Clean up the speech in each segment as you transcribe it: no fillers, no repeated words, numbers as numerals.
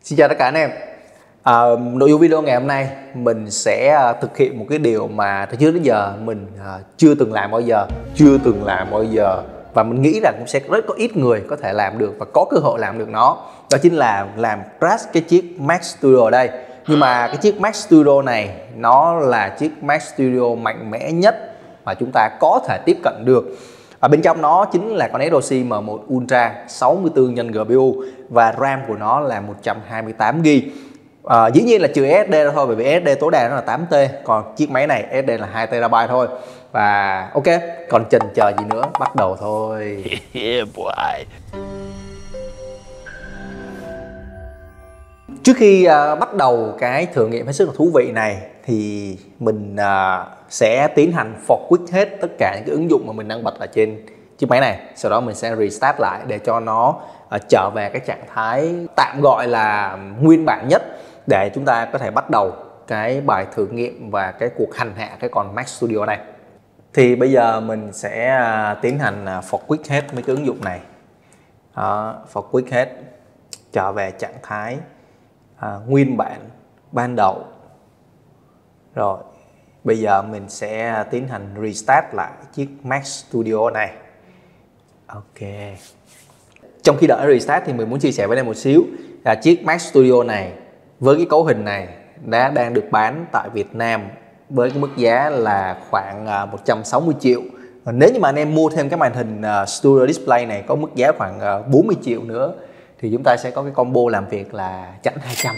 Xin chào tất cả anh em. Nội dung video ngày hôm nay mình sẽ thực hiện một cái điều mà từ trước đến giờ mình chưa từng làm bao giờ và mình nghĩ rằng cũng sẽ rất có ít người có thể làm được và có cơ hội làm được nó. Đó chính là làm crash cái chiếc Mac Studio ở đây. Nhưng mà cái chiếc Mac Studio này nó là chiếc Mac Studio mạnh mẽ nhất mà chúng ta có thể tiếp cận được. Ở bên trong nó chính là con SoC M1 Ultra 64 x GPU và RAM của nó là 128GB. Dĩ nhiên là trừ SSD ra thôi, bởi vì SSD tối đa nó là 8T, còn chiếc máy này SSD là 2TB thôi. Và ok, còn chần chờ gì nữa, bắt đầu thôi. Trước khi bắt đầu cái thử nghiệm hết sức là thú vị này thì mình sẽ tiến hành forklift hết tất cả những cái ứng dụng mà mình đang bật ở trên chiếc máy này. Sau đó mình sẽ restart lại để cho nó trở về cái trạng thái tạm gọi là nguyên bản nhất, để chúng ta có thể bắt đầu cái bài thử nghiệm và cái cuộc hành hạ cái con Mac Studio này. Thì bây giờ mình sẽ tiến hành forklift hết mấy cái ứng dụng này. Forklift hết, trở về trạng thái nguyên bản ban đầu. Rồi bây giờ mình sẽ tiến hành restart lại chiếc Mac Studio này. Ok. Trong khi đợi restart thì mình muốn chia sẻ với em một xíu là chiếc Mac Studio này với cái cấu hình này đang được bán tại Việt Nam với cái mức giá là khoảng 160 triệu. Nếu như mà anh em mua thêm cái màn hình Studio Display này có mức giá khoảng 40 triệu nữa thì chúng ta sẽ có cái combo làm việc là chẵn 200.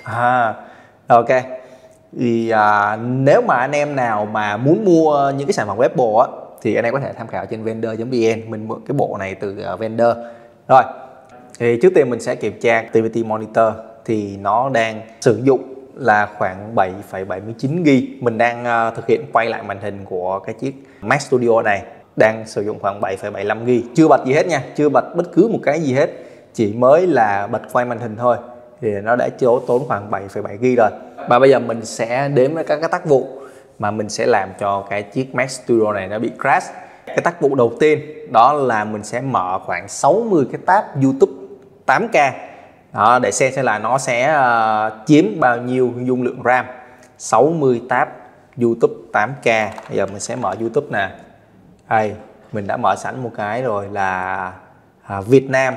Ok. Thì nếu mà anh em nào mà muốn mua những cái sản phẩm Apple á thì anh em có thể tham khảo trên vendor.vn. Mình mượn cái bộ này từ vendor. Rồi, thì trước tiên mình sẽ kiểm tra Activity Monitor thì nó đang sử dụng là khoảng 7,79GB. Mình đang thực hiện quay lại màn hình của cái chiếc Mac Studio này, đang sử dụng khoảng 7,75GB. Chưa bật gì hết nha, chưa bật bất cứ một cái gì hết, chỉ mới là bật quay màn hình thôi thì nó đã tốn khoảng 7,7GB rồi. Và bây giờ mình sẽ đếm với các cái tác vụ mà mình sẽ làm cho cái chiếc Mac Studio này nó bị crash. Cái tác vụ đầu tiên đó là mình sẽ mở khoảng 60 cái tab YouTube 8K đó, để xem là nó sẽ chiếm bao nhiêu dung lượng RAM. 60 tab YouTube 8K. Bây giờ mình sẽ mở YouTube nè. Đây, mình đã mở sẵn một cái rồi là Việt Nam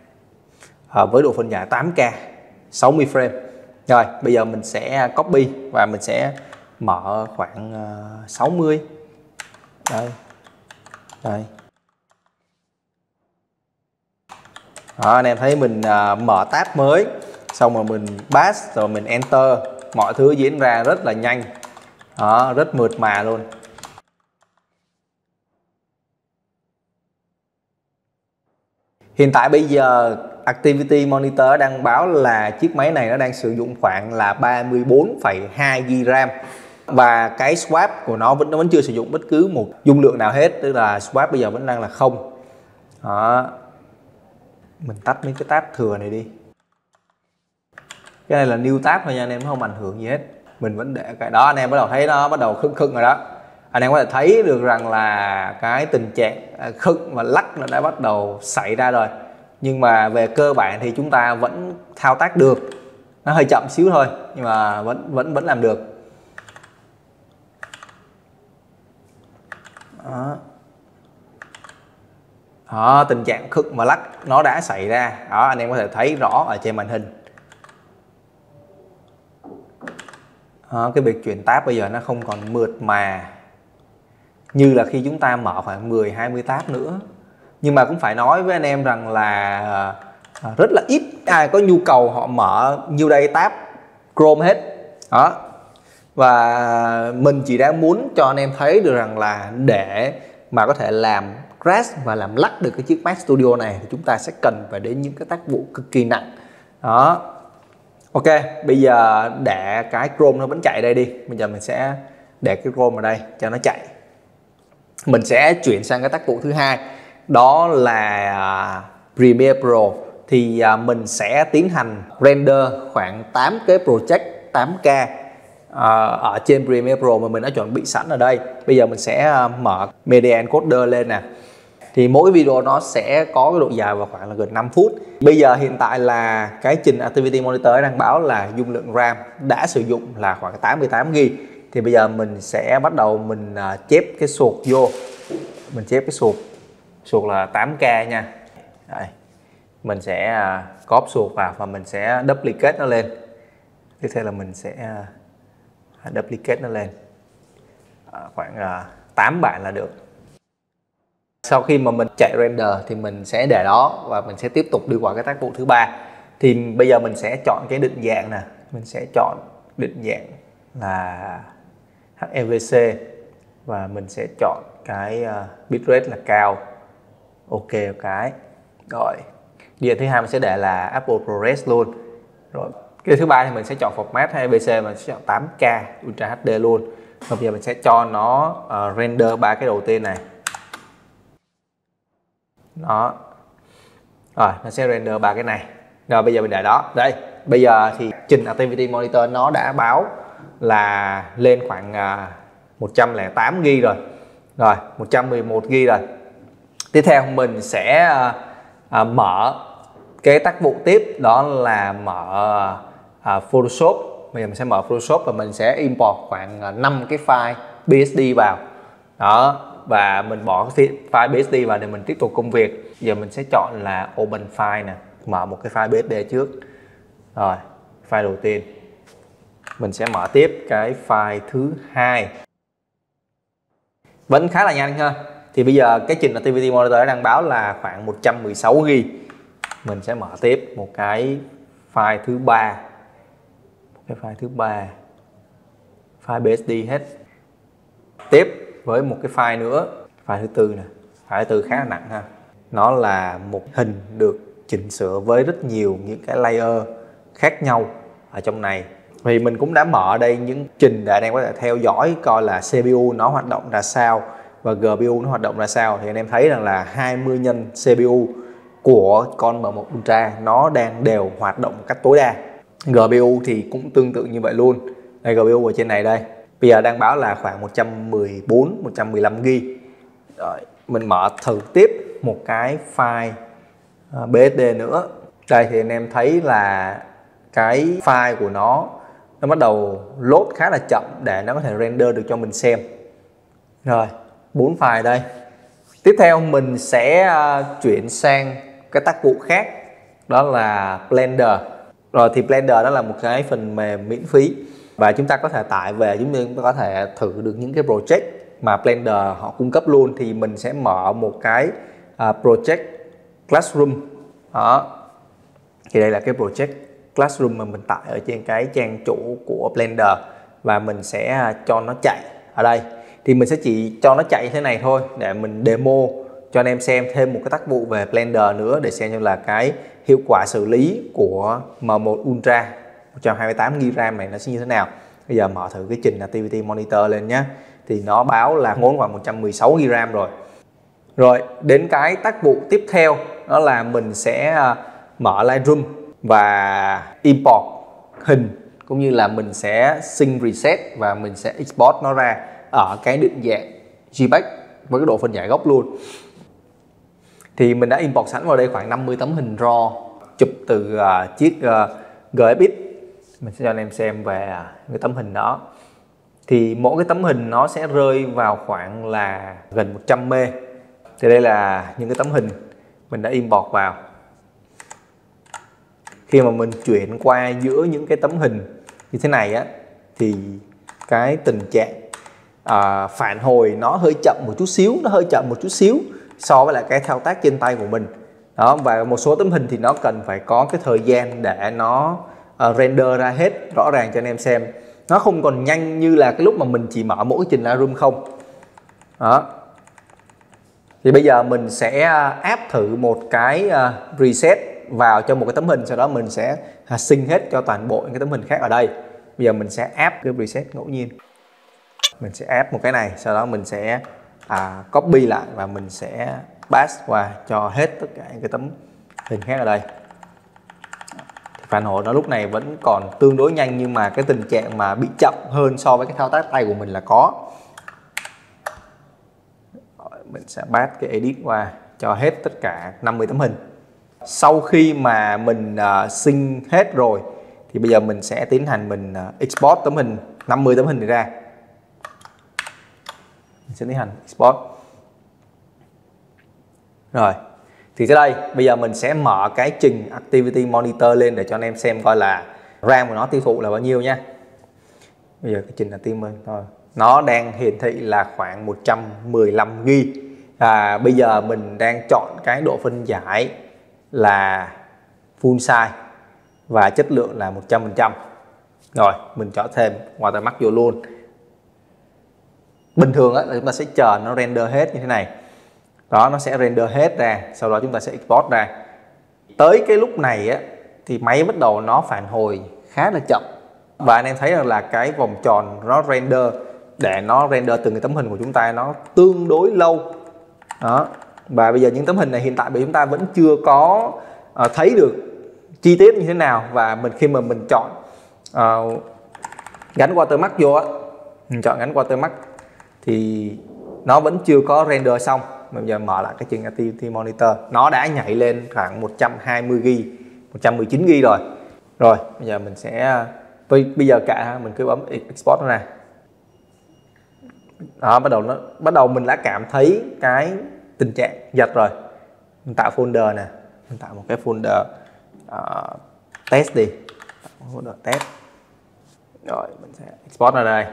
với độ phân giải 8K 60 frame. Rồi bây giờ mình sẽ copy và mình sẽ mở khoảng 60. Đây. Đây. Đó, anh em thấy mình mở tab mới, xong rồi mình pass, rồi mình enter, mọi thứ diễn ra rất là nhanh. Đó, rất mượt mà luôn. Hiện tại bây giờ Activity Monitor đang báo là chiếc máy này nó đang sử dụng khoảng là 34,2GB RAM. Và cái swap của nó vẫn chưa sử dụng bất cứ một dung lượng nào hết, tức là swap bây giờ vẫn đang là 0. Đó. Mình tắt mấy cái tab thừa này đi. Cái này là new tab thôi nha anh em, nó không ảnh hưởng gì hết. Mình vẫn để cái đó, anh em bắt đầu thấy nó bắt đầu khựng rồi đó. Anh em có thể thấy được rằng là cái tình trạng khựng và lắc nó đã bắt đầu xảy ra rồi. Nhưng mà về cơ bản thì chúng ta vẫn thao tác được. Nó hơi chậm xíu thôi, nhưng mà vẫn làm được. Đó, tình trạng khựng và lắc nó đã xảy ra. Đó, anh em có thể thấy rõ ở trên màn hình. Đó, cái việc chuyển tab bây giờ nó không còn mượt mà như là khi chúng ta mở khoảng 10-20 tab nữa. Nhưng mà cũng phải nói với anh em rằng là rất là ít ai có nhu cầu họ mở nhiêu đây tab Chrome hết. Đó. Và mình chỉ đang muốn cho anh em thấy được rằng là để mà có thể làm crash và làm lắc được cái chiếc Mac Studio này thì chúng ta sẽ cần phải đến những cái tác vụ cực kỳ nặng. Đó. Ok, bây giờ để cái Chrome nó vẫn chạy đây đi. Bây giờ mình sẽ để cái Chrome ở đây cho nó chạy. Mình sẽ chuyển sang cái tác vụ thứ hai, đó là Premiere Pro. Thì mình sẽ tiến hành render khoảng 8 cái project 8K ở trên Premiere Pro mà mình đã chuẩn bị sẵn ở đây. Bây giờ mình sẽ mở Media Encoder lên nè. Thì mỗi video nó sẽ có cái độ dài vào khoảng là gần 5 phút. Bây giờ hiện tại là cái trình Activity Monitor đang báo là dung lượng RAM đã sử dụng là khoảng 88GB. Thì bây giờ mình sẽ bắt đầu mình chép cái sụt vô. Mình chép cái sụt là 8K nha. Đây. Mình sẽ copy sụt vào và mình sẽ duplicate nó lên. Tiếp theo là mình sẽ duplicate nó lên khoảng 8 bạn là được. Sau khi mà mình chạy render thì mình sẽ để đó và mình sẽ tiếp tục đi qua cái tác vụ thứ ba. Thì bây giờ mình sẽ chọn cái định dạng nè, mình sẽ chọn định dạng là HEVC và mình sẽ chọn cái bitrate là cao. Ok cái. Rồi. Điều thứ hai mình sẽ để là Apple ProRes luôn. Rồi. Cái thứ ba thì mình sẽ chọn format HEVC, mình sẽ chọn 8K Ultra HD luôn. Và bây giờ mình sẽ cho nó render ba cái đầu tiên này. Đó. Rồi nó sẽ render ba cái này. Rồi bây giờ mình để đó. Đây, bây giờ thì trình Activity Monitor nó đã báo là lên khoảng 108GB rồi. Rồi, 111GB rồi. Tiếp theo mình sẽ mở cái tác vụ tiếp, đó là mở Photoshop. Bây giờ mình sẽ mở Photoshop và mình sẽ import khoảng 5 cái file BSD vào. Đó, và mình bỏ cái file BSD vào để mình tiếp tục công việc. Giờ mình sẽ chọn là Open File nè, mở một cái file BSD trước. Rồi, file đầu tiên. Mình sẽ mở tiếp cái file thứ hai. Vẫn khá là nhanh ha. Thì bây giờ cái trình Activity Monitor đang báo là khoảng 116GB. Mình sẽ mở tiếp một cái file thứ ba. File BSD hết. Tiếp với một cái file nữa, file thứ tư nè. File thứ tư khá là nặng ha. Nó là một hình được chỉnh sửa với rất nhiều những cái layer khác nhau ở trong này. Vì mình cũng đã mở đây những trình để anh em có thể theo dõi coi là CPU nó hoạt động ra sao và GPU nó hoạt động ra sao. Thì anh em thấy rằng là 20 nhân CPU của con M1 Ultra nó đang đều hoạt động một cách tối đa. GPU thì cũng tương tự như vậy luôn. Đây, GPU ở trên này đây. Bây giờ đang báo là khoảng 114, 115GB. Rồi, mình mở thử tiếp một cái file BSD nữa. Đây thì anh em thấy là cái file của nó bắt đầu load khá là chậm để nó có thể render được cho mình xem. Rồi, 4 file đây. Tiếp theo mình sẽ chuyển sang cái tác vụ khác, đó là Blender. Rồi thì Blender đó là một cái phần mềm miễn phí và chúng ta có thể tải về, chúng ta có thể thử được những cái project mà Blender họ cung cấp luôn. Thì mình sẽ mở một cái project Classroom. Đó. Thì đây là cái project Classroom mà mình tải ở trên cái trang chủ của Blender và mình sẽ cho nó chạy ở đây. Thì mình sẽ chỉ cho nó chạy như thế này thôi để mình demo cho anh em xem thêm một cái tác vụ về Blender nữa để xem là cái hiệu quả xử lý của M1 Ultra 128GB RAM này nó sẽ như thế nào. Bây giờ mở thử cái trình Activity Monitor lên nhé. Thì nó báo là ngốn khoảng 116GB RAM rồi. Rồi đến cái tác vụ tiếp theo đó là mình sẽ mở Lightroom và import hình, cũng như là mình sẽ sync reset và mình sẽ export nó ra ở cái định dạng JPEG với cái độ phân giải gốc luôn. Thì mình đã import sẵn vào đây khoảng 50 tấm hình RAW chụp từ chiếc GFX. Mình sẽ cho anh em xem về cái tấm hình đó. Thì mỗi cái tấm hình nó sẽ rơi vào khoảng là gần 100 mê. Thì đây là những cái tấm hình mình đã import vào. Khi mà mình chuyển qua giữa những cái tấm hình như thế này á, thì cái tình trạng phản hồi nó hơi chậm một chút xíu, so với lại cái thao tác trên tay của mình. Đó, và một số tấm hình thì nó cần phải có cái thời gian để nó render ra hết rõ ràng cho anh em xem. Nó không còn nhanh như là cái lúc mà mình chỉ mở mỗi trình Lightroom không. Đó. Thì bây giờ mình sẽ áp thử một cái reset vào cho một cái tấm hình, sau đó mình sẽ sync hết cho toàn bộ những cái tấm hình khác ở đây. Bây giờ mình sẽ áp cái reset ngẫu nhiên. Mình sẽ áp một cái này, sau đó mình sẽ copy lại và mình sẽ pass qua cho hết tất cả những cái tấm hình khác ở đây. Phản hồi nó lúc này vẫn còn tương đối nhanh, nhưng mà cái tình trạng mà bị chậm hơn so với cái thao tác tay của mình là có. Rồi, mình sẽ pass cái edit qua cho hết tất cả 50 tấm hình. Sau khi mà mình sync hết rồi thì bây giờ mình sẽ tiến hành mình export tấm hình 50 tấm hình này ra. Mình sẽ tiến hành export. Rồi. Thì tới đây bây giờ mình sẽ mở cái trình Activity Monitor lên để cho anh em xem coi là RAM của nó tiêu thụ là bao nhiêu nha. Bây giờ cái trình là tim thôi. Nó đang hiển thị là khoảng 115 GB. Bây giờ mình đang chọn cái độ phân giải là full size và chất lượng là 100%. Rồi, mình chọn thêm watermark vô luôn. Bình thường á là chúng ta sẽ chờ nó render hết như thế này. Đó, nó sẽ render hết ra, sau đó chúng ta sẽ export ra. Tới cái lúc này á thì máy bắt đầu nó phản hồi khá là chậm. Và anh em thấy rằng là cái vòng tròn nó render, để nó render từng cái tấm hình của chúng ta nó tương đối lâu. Đó. Và bây giờ những tấm hình này hiện tại chúng ta vẫn chưa có thấy được chi tiết như thế nào. Và khi mà mình chọn gắn watermark vô á, mình chọn gắn watermark thì nó vẫn chưa có render xong. Bây giờ mở lại cái trình Activity Monitor, nó đã nhảy lên khoảng 120 GB, 119 GB rồi. Rồi, bây giờ mình sẽ bây giờ mình cứ bấm export nó ra. Đó, bắt đầu mình đã cảm thấy cái tình trạng giật rồi. Mình tạo folder nè, mình tạo một cái folder test đi, folder test. Rồi mình sẽ export ra đây.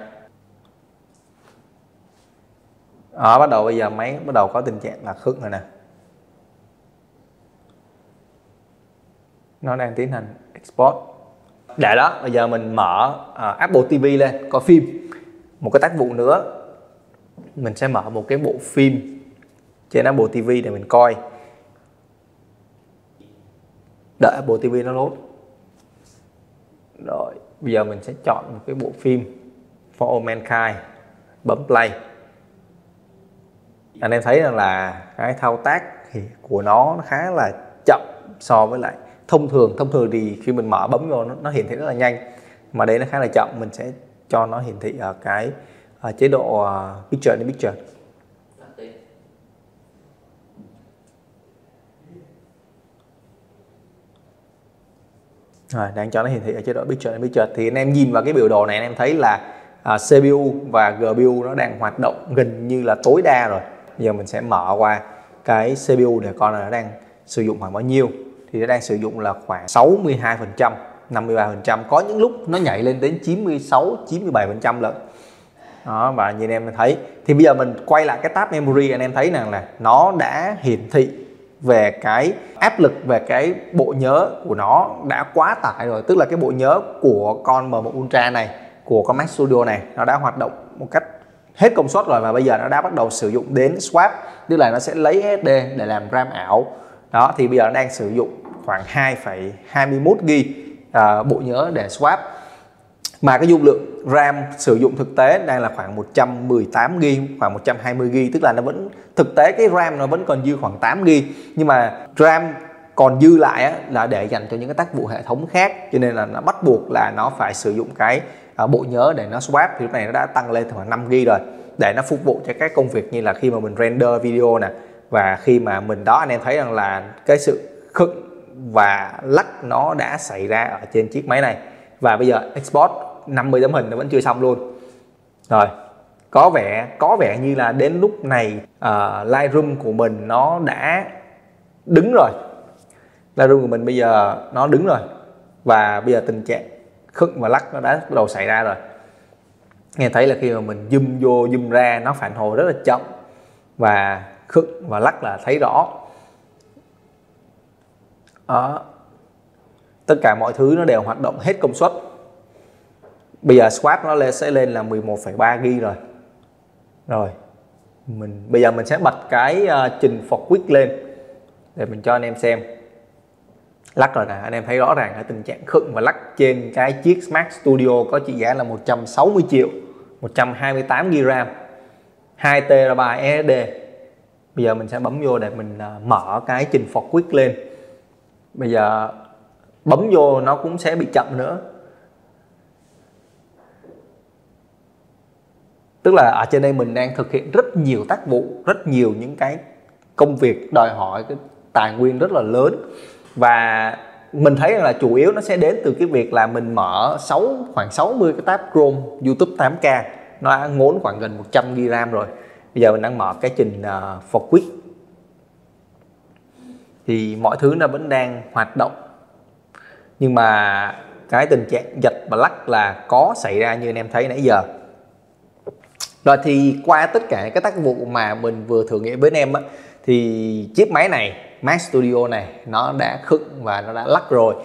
Đó, bắt đầu bây giờ máy bắt đầu có tình trạng là khựng rồi nè. Nó đang tiến hành export. Để đó, bây giờ mình mở Apple TV lên có phim. Một cái tác vụ nữa, mình sẽ mở một cái bộ phim trên Apple TV để mình coi. Đợi Apple TV nó load. Rồi, bây giờ mình sẽ chọn một cái bộ phim For All Mankind, bấm play. Anh em thấy rằng là cái thao tác thì của nó khá là chậm so với lại thông thường thì khi mình mở bấm vô nó hiển thị rất là nhanh, mà đây nó khá là chậm. Mình sẽ cho nó hiển thị ở cái chế độ picture in picture. Rồi, đang cho nó hiển thị ở chế độ picture in picture. Thì anh em nhìn vào cái biểu đồ này anh em thấy là CPU và GPU nó đang hoạt động gần như là tối đa rồi. Bây giờ mình sẽ mở qua cái CPU để coi là nó đang sử dụng khoảng bao nhiêu. Thì nó đang sử dụng là khoảng 62%, 53%. Có những lúc nó nhảy lên đến 96, 97% lận. Đó, và như anh em thấy. Thì bây giờ mình quay lại cái tab memory, anh em thấy rằng là nó đã hiển thị về cái áp lực, về cái bộ nhớ của nó đã quá tải rồi. Tức là cái bộ nhớ của con M1 Ultra này, của con Mac Studio này, nó đã hoạt động một cách hết công suất rồi. Và bây giờ nó đã bắt đầu sử dụng đến swap, tức là nó sẽ lấy SSD để làm RAM ảo. Đó, thì bây giờ nó đang sử dụng khoảng 2,21 GB bộ nhớ để swap. Mà cái dung lượng RAM sử dụng thực tế đang là khoảng 118 GB, khoảng 120 GB, tức là nó vẫn thực tế cái RAM nó vẫn còn dư khoảng 8 GB, nhưng mà RAM còn dư lại là để dành cho những cái tác vụ hệ thống khác, cho nên là nó bắt buộc là nó phải sử dụng cái bộ nhớ để nó swap. Thì lúc này nó đã tăng lên khoảng 5 GB rồi, để nó phục vụ cho các công việc như là khi mà mình render video nè, và khi mà mình đó anh em thấy rằng là cái sự khựng và lắc nó đã xảy ra ở trên chiếc máy này. Và bây giờ export 50 tấm hình nó vẫn chưa xong luôn. Rồi, có vẻ như là đến lúc này Lightroom của mình nó đã đứng rồi. Lightroom của mình bây giờ nó đứng rồi. Và bây giờ tình trạng khựng và lắc nó đã bắt đầu xảy ra rồi. Nghe thấy là khi mà mình zoom vô zoom ra nó phản hồi rất là chậm, và khựng và lắc là thấy rõ. Đó. Tất cả mọi thứ nó đều hoạt động hết công suất. Bây giờ swap nó sẽ lên là 11,3 GB rồi. Rồi, bây giờ mình sẽ bật cái trình for quick lên để mình cho anh em xem. Lắc rồi nè, anh em thấy rõ ràng cái tình trạng khựng và lắc trên cái chiếc Mac Studio có trị giá là 160 triệu, 128 GB RAM, 2 TB SSD. Bây giờ mình sẽ bấm vô để mình mở cái trình for quick lên. Bây giờ bấm vô nó cũng sẽ bị chậm nữa. Tức là ở trên đây mình đang thực hiện rất nhiều tác vụ, rất nhiều những cái công việc đòi hỏi cái tài nguyên rất là lớn, và mình thấy là chủ yếu nó sẽ đến từ cái việc là mình mở khoảng 60 cái tab Chrome YouTube 8K, nó đã ngốn khoảng gần 100 GB RAM rồi. Bây giờ mình đang mở cái trình Forquick thì mọi thứ nó vẫn đang hoạt động, nhưng mà cái tình trạng giật và lắc là có xảy ra như anh em thấy nãy giờ. Rồi thì qua tất cả các tác vụ mà mình vừa thử nghiệm với anh em á, thì chiếc máy này, Mac Studio này, nó đã khựng và nó đã lắc rồi.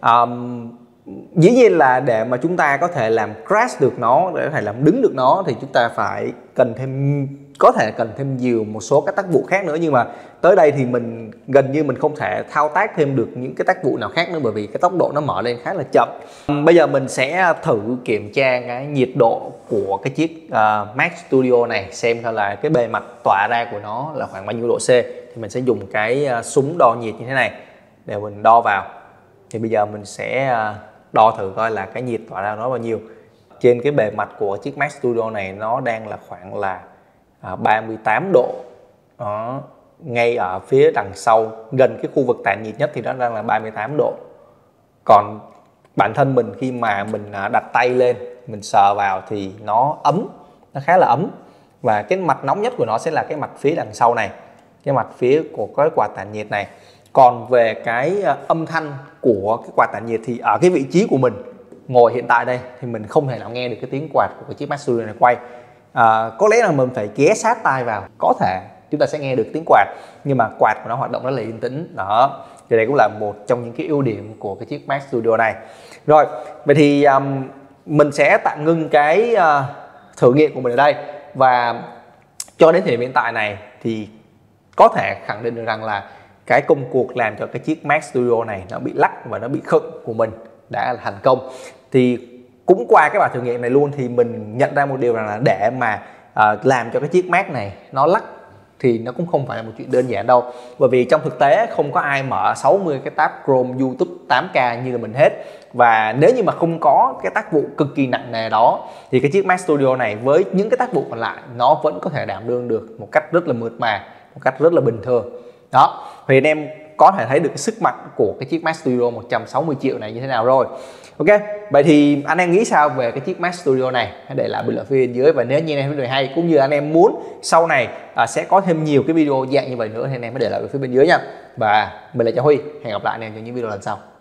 Dĩ nhiên là để mà chúng ta có thể làm crash được nó, để có thể làm đứng được nó, thì chúng ta phải có thể cần thêm nhiều một số các tác vụ khác nữa, nhưng mà tới đây thì mình gần như mình không thể thao tác thêm được những cái tác vụ nào khác nữa, bởi vì cái tốc độ nó mở lên khá là chậm. Bây giờ mình sẽ thử kiểm tra cái nhiệt độ của cái chiếc Mac Studio này, xem coi là cái bề mặt tỏa ra của nó là khoảng bao nhiêu độ C. Thì mình sẽ dùng cái súng đo nhiệt như thế này để mình đo vào. Thì bây giờ mình sẽ đo thử coi là cái nhiệt tỏa ra nó bao nhiêu. Trên cái bề mặt của chiếc Mac Studio này nó đang là khoảng là 38 độ. Đó. Ngay ở phía đằng sau gần cái khu vực tản nhiệt nhất thì nó đang là 38 độ. Còn bản thân mình khi mà mình đặt tay lên, mình sờ vào thì nó ấm, nó khá là ấm. Và cái mặt nóng nhất của nó sẽ là cái mặt phía đằng sau này, cái mặt phía của cái quạt tản nhiệt này. Còn về cái âm thanh của cái quạt tản nhiệt thì ở cái vị trí của mình ngồi hiện tại đây thì mình không thể nào nghe được cái tiếng quạt của cái chiếc Mac Studio này quay. Có lẽ là mình phải ghé sát tai vào, có thể chúng ta sẽ nghe được tiếng quạt, nhưng mà quạt của nó hoạt động rất là yên tĩnh. Đó, thì đây cũng là một trong những cái ưu điểm của cái chiếc Mac Studio này. Rồi, vậy thì mình sẽ tạm ngưng cái thử nghiệm của mình ở đây, và cho đến thời điểm hiện tại này thì có thể khẳng định được rằng là cái công cuộc làm cho cái chiếc Mac Studio này nó bị lắc và nó bị khựng của mình đã là thành công. Thì cũng qua cái bài thử nghiệm này luôn thì mình nhận ra một điều rằng là để mà làm cho cái chiếc Mac này nó lắc thì nó cũng không phải là một chuyện đơn giản đâu, bởi vì trong thực tế không có ai mở 60 cái tab Chrome YouTube 8K như là mình hết. Và nếu như mà không có cái tác vụ cực kỳ nặng nề đó thì cái chiếc Mac Studio này với những cái tác vụ còn lại nó vẫn có thể đảm đương được một cách rất là mượt mà, một cách rất là bình thường. Đó, thì anh em có thể thấy được cái sức mạnh của cái chiếc Mac Studio 160 triệu này như thế nào rồi. Ok, vậy thì anh em nghĩ sao về cái chiếc Mac Studio này? Hãy để lại bình luận phía bên dưới. Và nếu như anh em thấy video hay cũng như anh em muốn sau này sẽ có thêm nhiều cái video dạng như vậy nữa thì anh em hãy để lại phía bên dưới nha. Và mình là Châu Huy, hẹn gặp lại anh em trong những video lần sau.